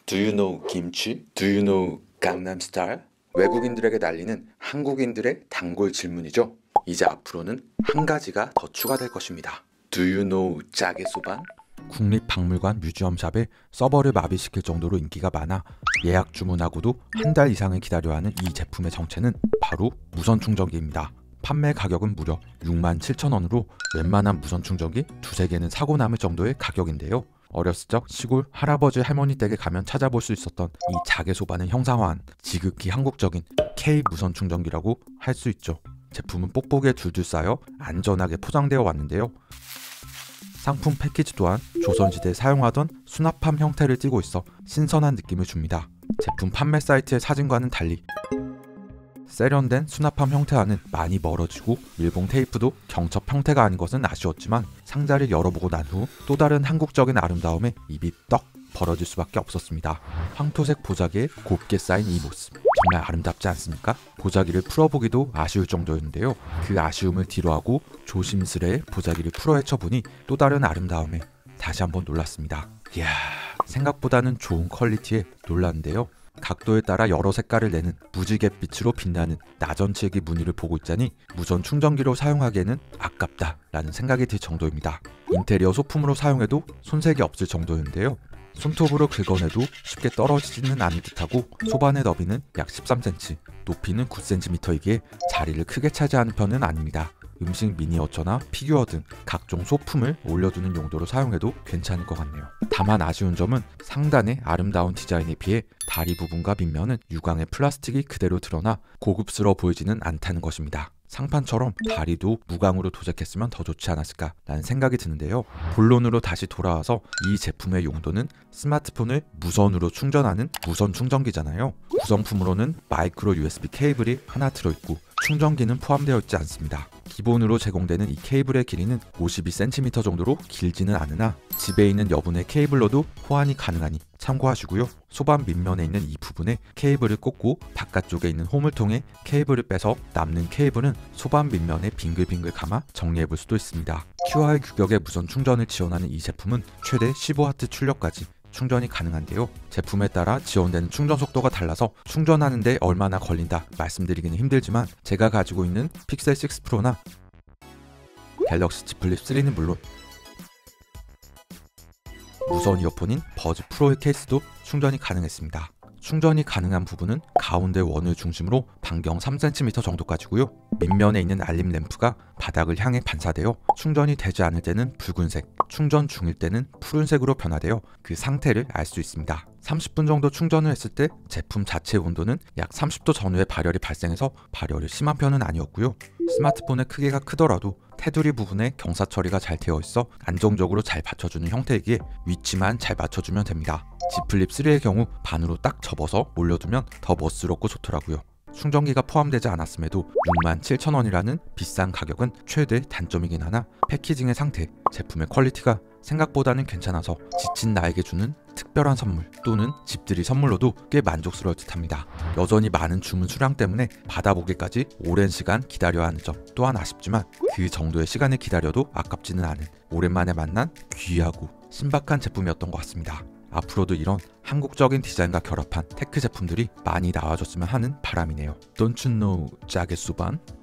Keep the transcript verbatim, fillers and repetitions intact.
Do you know 김치? Do you know 강남 스타일? 외국인들에게 날리는 한국인들의 단골 질문이죠. 이제 앞으로는 한 가지가 더 추가될 것입니다. Do you know 짜게소반? 국립박물관 뮤지엄샵에 서버를 마비시킬 정도로 인기가 많아 예약 주문하고도 한 달 이상을 기다려야 하는 이 제품의 정체는 바로 무선 충전기입니다. 판매 가격은 무려 육만 칠천 원으로 웬만한 무선 충전기 두세 개는 사고 남을 정도의 가격인데요. 어렸을 적 시골 할아버지 할머니 댁에 가면 찾아볼 수 있었던 이 자개소반을 형상화한 지극히 한국적인 K 무선 충전기라고 할 수 있죠. 제품은 뽁뽁이에 둘둘 쌓여 안전하게 포장되어 왔는데요. 상품 패키지 또한 조선시대에 사용하던 수납함 형태를 띠고 있어 신선한 느낌을 줍니다. 제품 판매 사이트의 사진과는 달리 세련된 수납함 형태와는 많이 멀어지고 밀봉 테이프도 경첩 형태가 아닌 것은 아쉬웠지만 상자를 열어보고 난 후 또 다른 한국적인 아름다움에 입이 떡 벌어질 수밖에 없었습니다. 황토색 보자기에 곱게 쌓인 이 모습 정말 아름답지 않습니까? 보자기를 풀어보기도 아쉬울 정도였는데요. 그 아쉬움을 뒤로하고 조심스레 보자기를 풀어 헤쳐보니 또 다른 아름다움에 다시 한번 놀랐습니다. 이야, 생각보다는 좋은 퀄리티에 놀랐는데요. 각도에 따라 여러 색깔을 내는 무지갯빛으로 빛나는 나전칠기 무늬를 보고 있자니 무선 충전기로 사용하기에는 아깝다 라는 생각이 들 정도입니다. 인테리어 소품으로 사용해도 손색이 없을 정도였는데요. 손톱으로 긁어내도 쉽게 떨어지지는 않을 듯하고 소반의 너비는 약 십삼 센티미터, 높이는 구 센티미터이기에 자리를 크게 차지하는 편은 아닙니다. 음식 미니어처나 피규어 등 각종 소품을 올려두는 용도로 사용해도 괜찮을 것 같네요. 다만 아쉬운 점은 상단의 아름다운 디자인에 비해 다리 부분과 밑면은 유광의 플라스틱이 그대로 드러나 고급스러워 보이지는 않다는 것입니다. 상판처럼 다리도 무광으로 도색했으면 더 좋지 않았을까라는 생각이 드는데요. 본론으로 다시 돌아와서 이 제품의 용도는 스마트폰을 무선으로 충전하는 무선 충전기잖아요. 구성품으로는 마이크로 유에스비 케이블이 하나 들어있고 충전기는 포함되어 있지 않습니다. 기본으로 제공되는 이 케이블의 길이는 오십이 센티미터 정도로 길지는 않으나 집에 있는 여분의 케이블로도 호환이 가능하니 참고하시고요. 소반 밑면에 있는 이 부분에 케이블을 꽂고 바깥쪽에 있는 홈을 통해 케이블을 빼서 남는 케이블은 소반 밑면에 빙글빙글 감아 정리해볼 수도 있습니다. 큐아르 규격의 무선 충전을 지원하는 이 제품은 최대 십오 와트 출력까지 충전이 가능한데요. 제품에 따라 지원되는 충전 속도가 달라서 충전하는데 얼마나 걸린다 말씀드리기는 힘들지만 제가 가지고 있는 픽셀 육 프로나 갤럭시 Z 플립 쓰리는 물론 무선 이어폰인 버즈 프로의 케이스도 충전이 가능했습니다. 충전이 가능한 부분은 가운데 원을 중심으로 반경 삼 센티미터 정도까지고요. 밑면에 있는 알림 램프가 바닥을 향해 반사되어 충전이 되지 않을 때는 붉은색, 충전 중일 때는 푸른색으로 변화되어 그 상태를 알 수 있습니다. 삼십 분 정도 충전을 했을 때 제품 자체 온도는 약 삼십 도 전후에 발열이 발생해서 발열이 심한 편은 아니었고요. 스마트폰의 크기가 크더라도 테두리 부분에 경사 처리가 잘 되어 있어 안정적으로 잘 받쳐주는 형태이기에 위치만 잘 맞춰주면 됩니다. Z 플립 쓰리의 경우 반으로 딱 접어서 올려두면 더 멋스럽고 좋더라고요. 충전기가 포함되지 않았음에도 육만 칠천 원이라는 비싼 가격은 최대 단점이긴 하나 패키징의 상태, 제품의 퀄리티가 생각보다는 괜찮아서 지친 나에게 주는 특별한 선물 또는 집들이 선물로도 꽤 만족스러울 듯합니다. 여전히 많은 주문 수량 때문에 받아보기까지 오랜 시간 기다려야 하는 점 또한 아쉽지만 그 정도의 시간을 기다려도 아깝지는 않은 오랜만에 만난 귀하고 신박한 제품이었던 것 같습니다. 앞으로도 이런 한국적인 디자인과 결합한 테크 제품들이 많이 나와줬으면 하는 바람이네요. Don't you know 짜게수반?